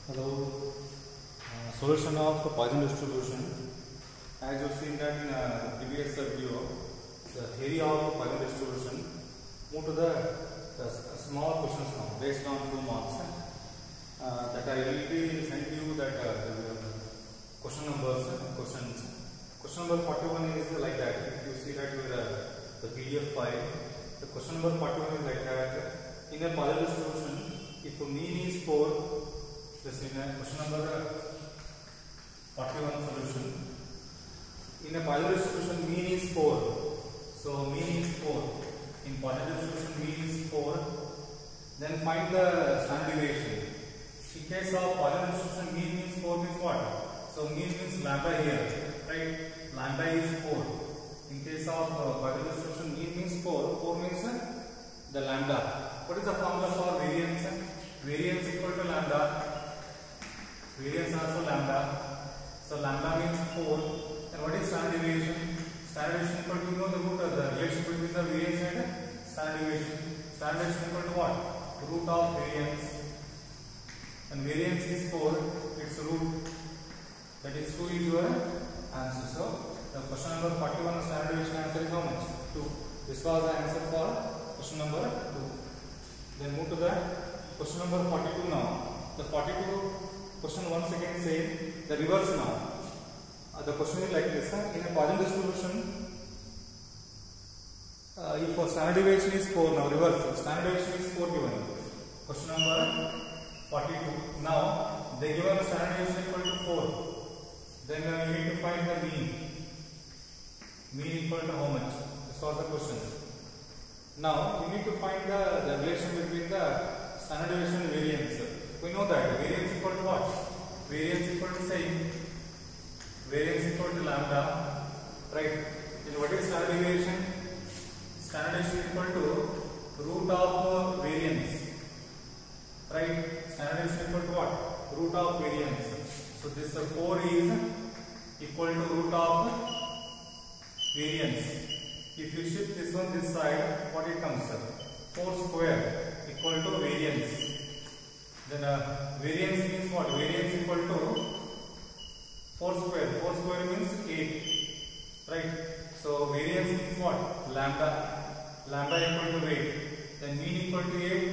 Hello. Solution of Poisson distribution. As you've seen that in the previous video, the theory of Poisson distribution. Move to the small questions now, based on 2 marks. That I will be send you that question numbers, questions. Question number 41 is like that. If you see that with the PDF file, the question number 41 is like that. In a Poisson distribution, if mean is 4. This in a question number 41 solution. In a Poisson distribution, mean is 4. So mean is 4. In Poisson distribution, mean is 4. Then find the standard deviation. In case of Poisson distribution, mean means 4 means what? So mean means lambda here, right? Lambda is 4. In case of Poisson distribution, mean means 4. 4 means the lambda. What is the formula for variance? Variance equal to lambda. Variance also lambda. So lambda means 4. And what is standard deviation? Standard deviation equal to, you know the root of the relation between the variance and standard deviation. Standard deviation equal to what? Root of variance. And variance is 4. Its root. That is 2 is your answer. So the question number 41 standard deviation answer is how much? 2. This was the answer for question number 2. Then move to the question number 42 now. The 42 question once again say the reverse now. The question is like this: in a Poisson distribution, if standard deviation is 4, now reverse. Standard deviation is 4 given. Question number 42. Now they give us standard deviation equal to 4. Then you need to find the mean. Mean equal to how much? This was the question. Now you need to find the relation between the standard deviation and variance. We know that variance equal to what? Variance equal to same. Variance equal to lambda, right? Then what is standard deviation? Standard deviation equal to root of variance, right? Standard deviation equal to what? Root of variance. So this 4 is equal to root of variance. If you shift this one this side, what it comes? 4 square equal to variance. Then variance means what? Variance equal to 4 square. 4 square means 8. Right? So variance means what? Lambda. Lambda equal to 8. Then mean equal to 8.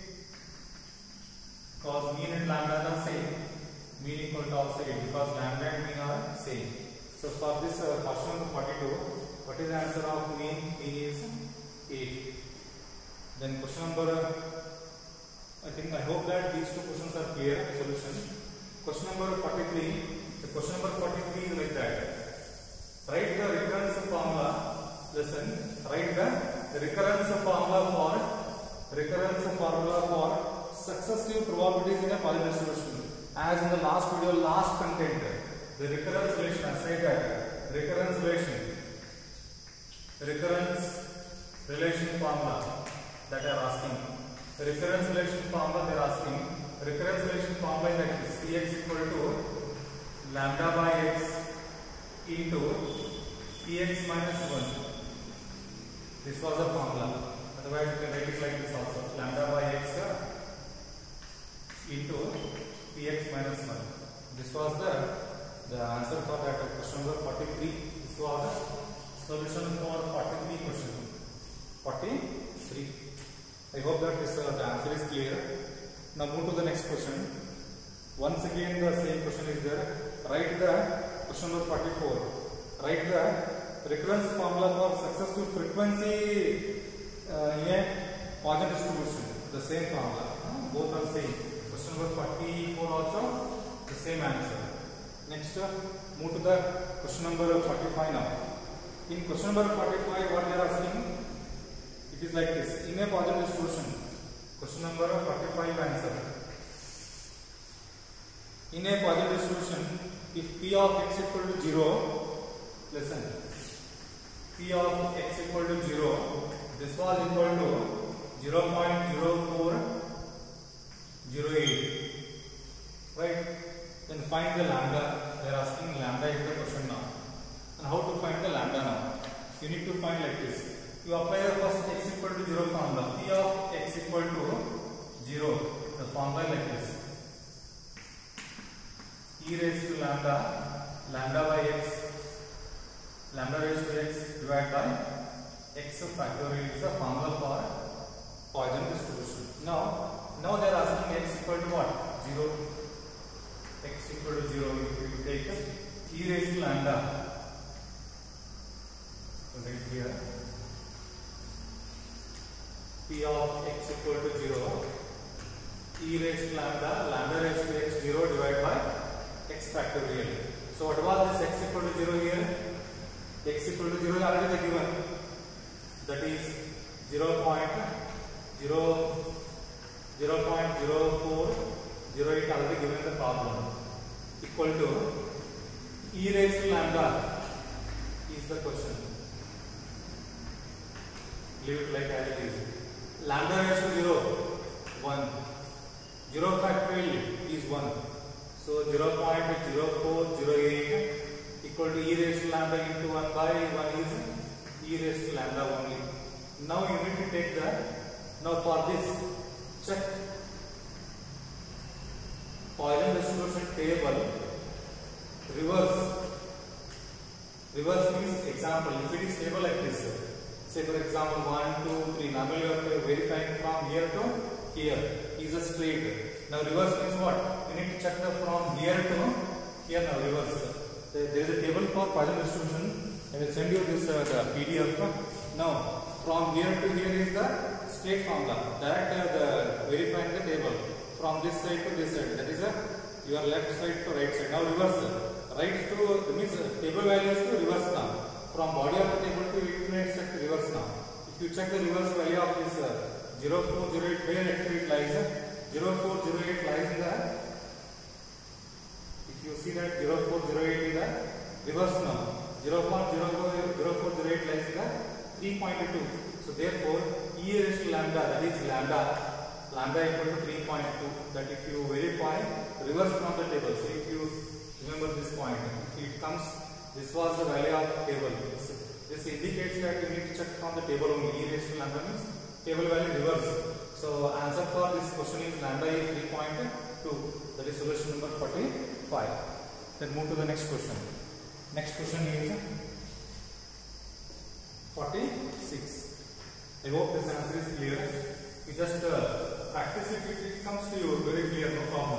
Because mean and lambda are same. Mean equal to also 8. Because lambda and mean are same. So for this question number 42, what is the answer of mean? Mean is 8. Then question number, I hope that these 2 questions are clear. Solution. Question number 43. The question number 43 is like that. Write the recurrence formula. Listen. Write the recurrence formula for successive probabilities in a Poisson distribution. As in the last video, last content, the recurrence relation. I say that recurrence relation formula that I am asking. The recurrence relation formula they are asking. Recurrence relation formula is like this: Px equal to lambda by x into Px minus 1. This was the formula. Otherwise, you can write it like this also: lambda by x into Px minus 1. This was the answer for that question number 43. This was the solution for 43 question. 43. I hope that this the answer is clear. Now move to the next question. Once again the same question is there. Write the question number 44. Write the recurrence formula for successive frequency in a Poisson distribution. The same formula. Both are same. Question number 44 also the same answer. Next move to the question number 45 now. In question number 45 what they are asking? It is like this: in a Poisson distribution. Question number 45 answer. In a Poisson distribution, if P of x equal to 0, listen, P of x equal to 0, this was equal to 0.0408, right? Then find the lambda. They are asking lambda is the question now. And how to find the lambda now? You need to find like this. You apply the first x equal to 0 formula. P of x equal to 0. The formula like this. e raised to lambda, lambda by x, lambda raised to x divided by x factorial is the formula for Poisson distribution. Now they are asking x equal to what? 0. X equal to 0. If you take e raised to lambda, so right here, p of x equal to 0, e raised to lambda, lambda raised to x 0 divided by x factorial. So what was this x equal to 0 here? X equal to 0 is already given. That is 0.0408 already given in the problem. Equal to e raised to lambda is the question. Leave it like as it is. Lambda raised to 0, 1. 0 factorial is 1. So 0.0408 equal to e raised to lambda into 1 by 1 is e raised to lambda only. Now you need to take that. Now for this, check Poisson distribution table. Reverse means example. If it is table like this, say for example 1, 2, 3. Normally you are verifying from here to here is a straight. Now reverse means what? You need to check the from here to here. Now reverse. There is a table for Poisson distribution. I will send you this the PDF. Now from here to here is the straight formula. Direct verifying the table from this side to this side. That is your left side to right side. Now reverse. Right to means table values to reverse now. From body of the table to equivalent check to reverse now. If you check the reverse value of this 0408, where actually it lies? 0408 lies in the. If you see that 0408 in the reverse now. 0408 lies in the 3.2. So therefore, e raised to lambda, that is lambda equal to 3.2. That if you verify reverse from the table. So if you remember this point, if it comes, this was the value of table. This indicates that you need to check from the table only. E raised to lambda means table value reverse. So answer for this question is lambda is 3.2. That is solution number 45. Then move to the next question. Next question is 46. I hope this answer is clear. You just practice it, it comes to you very clear, no problem.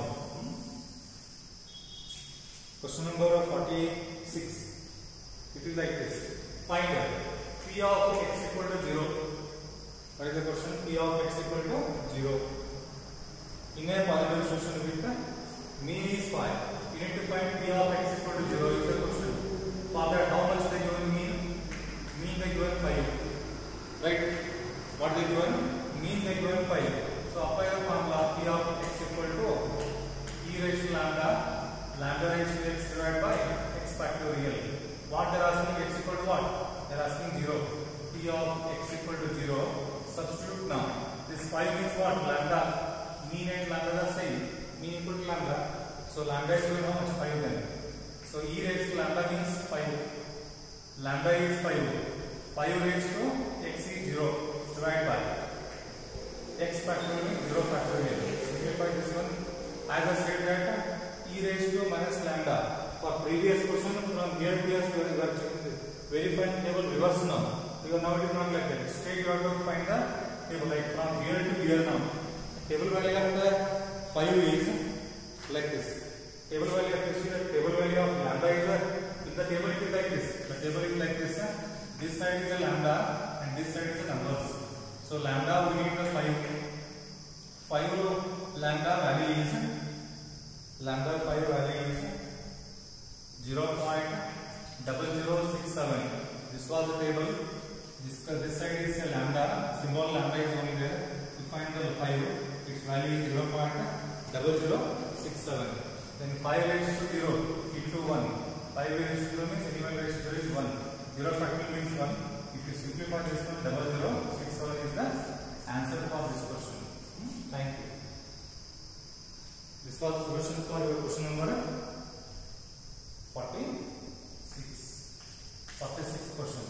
Question number 46. It is like this. Find p of x equal to 0. What is the question? P of x equal to 0. In a Poisson distribution with the mean is 5. You need to find p of x equal to 0 is the question. For that, how much they given mean? Mean they given 5. Right? What they given? Mean they given 5. So apply the formula p of x equal to e raised to lambda, lambda raised to x divided by x factorial. What they are asking x equal to what? They are asking 0. P of x equal to 0. Substitute now. This 5 means what? Lambda. Mean and lambda are same. Mean equal to lambda. So lambda is given how much? 5 then. So e raised to lambda means 5. Lambda is 5. 5 raised to x is 0. Divided by x factorial means 0 factorial. Simplify this one. As I said that e raised to minus lambda. For previous question from here to here we are verifying table reverse now. Because now it is not like that. Straight you have to find the table like from here to here now. Table value of the 5 is like this. Table value of table value of lambda is in the table it is like this. The table is like this. This side is a lambda and this side is the numbers. So lambda we need the 5. 5 lambda value is 0.0067. This was the table. This side is a lambda. Symbol lambda is only there. To find the 5, its value is 0.0067. Then 5 raised to 0 into 1. 5 raised to 0 means anyone raised to 0 is 1. 0 factorial means 1. If you simplify this one, 0067 is the answer for this question. Thank you. This was the solution for your question number 46 question.